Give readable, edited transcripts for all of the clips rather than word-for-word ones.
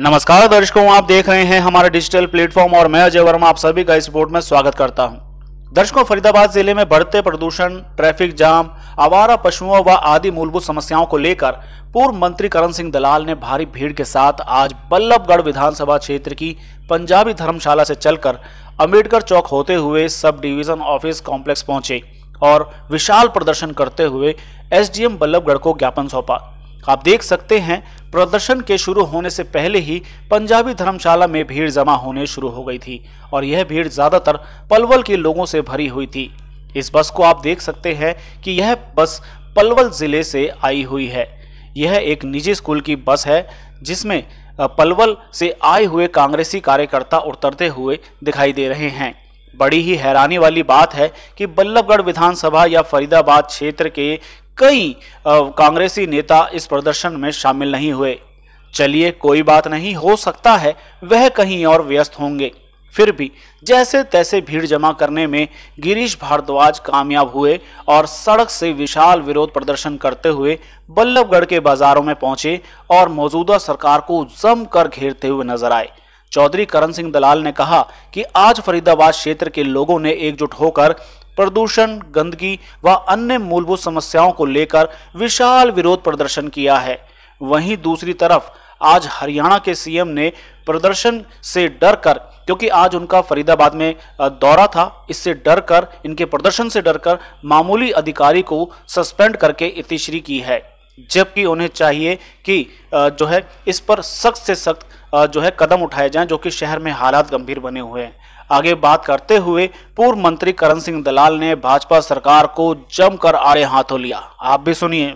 नमस्कार दर्शकों, आप देख रहे हैं हमारे डिजिटल प्लेटफॉर्म और मैं अजय वर्मा आप सभी का इस रिपोर्ट में स्वागत करता हूं। दर्शकों, फरीदाबाद जिले में बढ़ते प्रदूषण, ट्रैफिक जाम, आवारा पशुओं व आदि मूलभूत समस्याओं को लेकर पूर्व मंत्री करण सिंह दलाल ने भारी भीड़ के साथ आज बल्लभगढ़ विधानसभा क्षेत्र की पंजाबी धर्मशाला से चलकर अम्बेडकर चौक होते हुए सब डिवीजन ऑफिस कॉम्प्लेक्स पहुंचे और विशाल प्रदर्शन करते हुए एसडीएम बल्लभगढ़ को ज्ञापन सौंपा। आप देख सकते हैं, प्रदर्शन के शुरू होने से पहले ही पंजाबी धर्मशाला में भीड़ जमा होने शुरू हो गई थी और यह भीड़ ज्यादातर पलवल के लोगों से भरी हुई थी। इस बस को आप देख सकते हैं कि यह बस पलवल जिले से आई हुई है। यह एक निजी स्कूल की बस है जिसमें पलवल से आए हुए कांग्रेसी कार्यकर्ता उतरते हुए दिखाई दे रहे हैं। बड़ी ही हैरानी वाली बात है कि बल्लभगढ़ विधानसभा या फरीदाबाद क्षेत्र के कई कांग्रेसी नेता इस प्रदर्शन में शामिल नहीं हुए। चलिए, कोई बात नहीं, हो सकता है वह कहीं और व्यस्त होंगे। फिर भी जैसे तैसे भीड़ जमा करने में गिरीश भारद्वाज कामयाब हुए और सड़क से विशाल विरोध प्रदर्शन करते हुए बल्लभगढ़ के बाजारों में पहुंचे और मौजूदा सरकार को जमकर घेरते हुए नजर आए। चौधरी करण सिंह दलाल ने कहा कि आज फरीदाबाद क्षेत्र के लोगों ने एकजुट होकर प्रदूषण, गंदगी व अन्य मूलभूत समस्याओं को लेकर विशाल विरोध प्रदर्शन किया है। वहीं दूसरी तरफ आज हरियाणा के सीएम ने प्रदर्शन से डरकर, क्योंकि आज उनका फरीदाबाद में दौरा था, इससे डरकर, इनके प्रदर्शन से डरकर मामूली अधिकारी को सस्पेंड करके इतिश्री की है। जबकि उन्हें चाहिए कि जो है इस पर सख्त से सख्त जो है कदम उठाए जाएं, जो कि शहर में हालात गंभीर बने हुए हैं। आगे बात करते हुए पूर्व मंत्री करण सिंह दलाल ने भाजपा सरकार को जमकर आड़े हाथों लिया। आप भी सुनिए।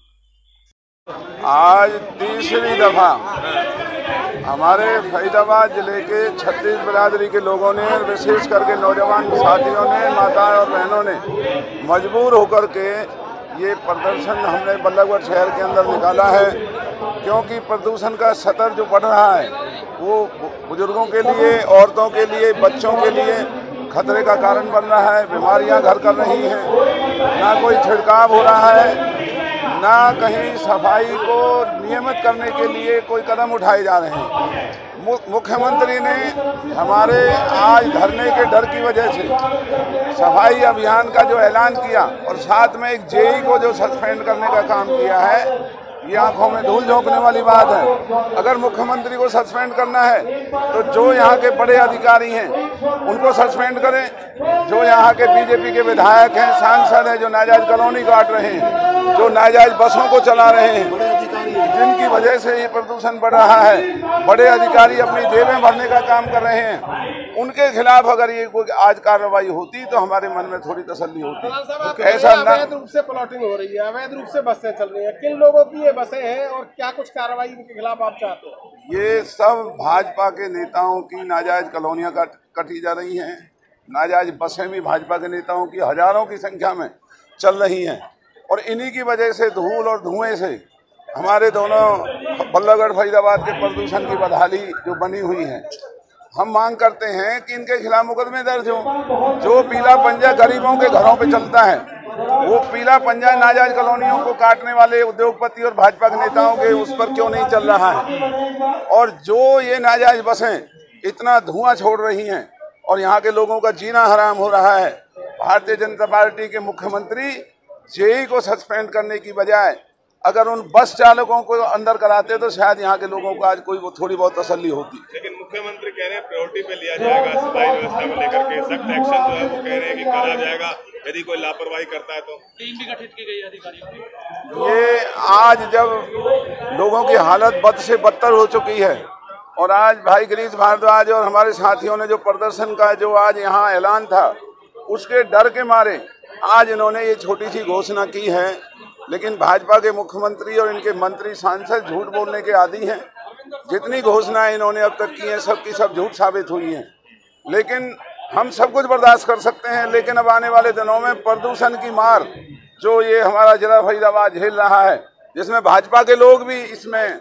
आज तीसरी दफा हमारे फरीदाबाद जिले के 36 बिरादरी के लोगों ने, विशेष करके नौजवान साथियों ने, माताएं और बहनों ने मजबूर होकर के ये प्रदर्शन हमने बल्लभगढ़ शहर के अंदर निकाला है, क्योंकि प्रदूषण का स्तर जो बढ़ रहा है वो बुजुर्गों के लिए, औरतों के लिए, बच्चों के लिए खतरे का कारण बन रहा है। बीमारियां घर कर रही हैं, ना कोई छिड़काव हो रहा है, ना कहीं सफाई को नियमित करने के लिए कोई कदम उठाए जा रहे हैं। मुख्यमंत्री ने हमारे आज धरने के डर की वजह से सफाई अभियान का जो ऐलान किया और साथ में एक जेई को जो सस्पेंड करने का काम किया है, ये आंखों में धूल झोंकने वाली बात है। अगर मुख्यमंत्री को सस्पेंड करना है तो जो यहाँ के बड़े अधिकारी हैं उनको सस्पेंड करें, जो यहाँ के बीजेपी के विधायक हैं, सांसद हैं, जो नाजायज कॉलोनी काट रहे हैं, जो नाजायज बसों को चला रहे हैं, जिनकी वजह से ये प्रदूषण बढ़ रहा है, बड़े अधिकारी अपनी जेबें भरने का काम कर रहे हैं, उनके खिलाफ अगर ये कोई आज कार्रवाई होती तो हमारे मन में थोड़ी तसल्ली होती। ऐसा अवैध रूप से प्लॉटिंग हो रही है, अवैध रूप से बसें चल रही हैं, किन लोगों की ये बसें हैं और क्या कुछ कार्रवाई इनके खिलाफ आप चाहते हैं? ये सब भाजपा के नेताओं की नाजायज कॉलोनियां कटी जा रही हैं। नाजायज बसें भी भाजपा के नेताओं की हजारों की संख्या में चल रही हैं और इन्हीं की वजह से धूल और धुएं से हमारे दोनों बल्लभगढ़ फरीदाबाद के प्रदूषण की बदहाली जो बनी हुई है। हम मांग करते हैं कि इनके खिलाफ मुकदमे दर्ज हो। जो पीला पंजा गरीबों के घरों पे चलता है, वो पीला पंजा नाजायज कॉलोनियों को काटने वाले उद्योगपति और भाजपा के नेताओं के उस पर क्यों नहीं चल रहा है? और जो ये नाजायज बसें इतना धुआं छोड़ रही हैं और यहाँ के लोगों का जीना हराम हो रहा है, भारतीय जनता पार्टी के मुख्यमंत्री जेई को सस्पेंड करने की बजाय अगर उन बस चालकों को अंदर कराते तो शायद यहाँ के लोगों को आज कोई थोड़ी बहुत तसल्ली होती। लेकिन मुख्यमंत्री कह रहे हैं प्रायोरिटी पे लिया जाएगा, सफाई व्यवस्था को लेकर के सख्त एक्शन जो है वो कह रहे हैं कि करा जाएगा, यदि कोई लापरवाही करता है तो। टीम भी गठित की गई है अधिकारियों की। ये आज जब लोगों की हालत बद से बदतर हो चुकी है और आज भाई गिरीश भारद्वाज और हमारे साथियों ने जो प्रदर्शन का जो आज यहाँ ऐलान था, उसके डर के मारे आज इन्होंने ये छोटी सी घोषणा की है। लेकिन भाजपा के मुख्यमंत्री और इनके मंत्री सांसद झूठ बोलने के आदी हैं। जितनी घोषणाएं इन्होंने अब तक की हैं, सब की सब झूठ साबित हुई हैं। लेकिन हम सब कुछ बर्दाश्त कर सकते हैं, लेकिन अब आने वाले दिनों में प्रदूषण की मार जो ये हमारा जिला फरीदाबाद झेल रहा है, जिसमें भाजपा के लोग भी इसमें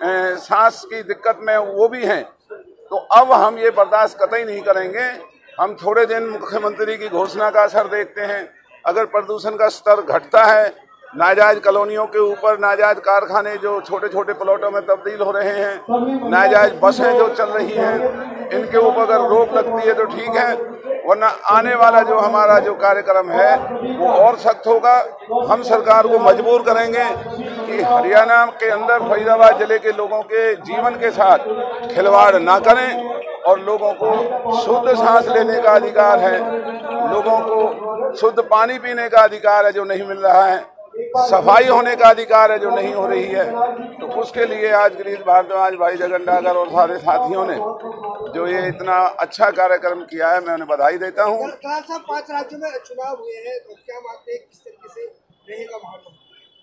सांस की दिक्कत में वो भी हैं, तो अब हम ये बर्दाश्त कतई नहीं करेंगे। हम थोड़े दिन मुख्यमंत्री की घोषणा का असर देखते हैं। अगर प्रदूषण का स्तर घटता है नाजायज कॉलोनियों के ऊपर नाजायज कारखाने जो छोटे छोटे प्लॉटों में तब्दील हो रहे हैं, नाजायज बसें जो चल रही हैं, इनके ऊपर अगर रोक लगती है तो ठीक है, वरना आने वाला जो हमारा जो कार्यक्रम है वो और सख्त होगा। हम सरकार को मजबूर करेंगे कि हरियाणा के अंदर फरीदाबाद जिले के लोगों के जीवन के साथ खिलवाड़ ना करें और लोगों को शुद्ध सांस लेने का अधिकार है, लोगों को शुद्ध पानी पीने का अधिकार है जो नहीं मिल रहा है, सफाई होने का अधिकार है जो नहीं हो रही है। तो उसके लिए आज गिरीश भारद्वाज, भाई जगन डागर और सारे साथियों ने जो ये इतना अच्छा कार्यक्रम किया है, मैं उन्हें बधाई देता हूँ। 5 राज्यों में चुनाव हुए हैं, तो क्या मानते हैं किस तरीके से रहेगा माहौल?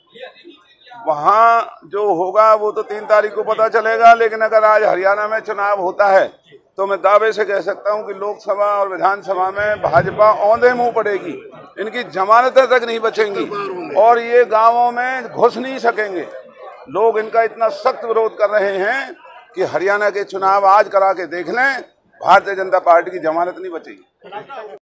वहाँ जो होगा वो तो 3 तारीख को पता चलेगा, लेकिन अगर आज हरियाणा में चुनाव होता है तो मैं दावे से कह सकता हूँ कि लोकसभा और विधानसभा में भाजपा औंधे मुंह पड़ेगी, इनकी जमानतें तक नहीं बचेंगी और ये गांवों में घुस नहीं सकेंगे। लोग इनका इतना सख्त विरोध कर रहे हैं कि हरियाणा के चुनाव आज करा के देख लें, भारतीय जनता पार्टी की जमानत नहीं बचेगी।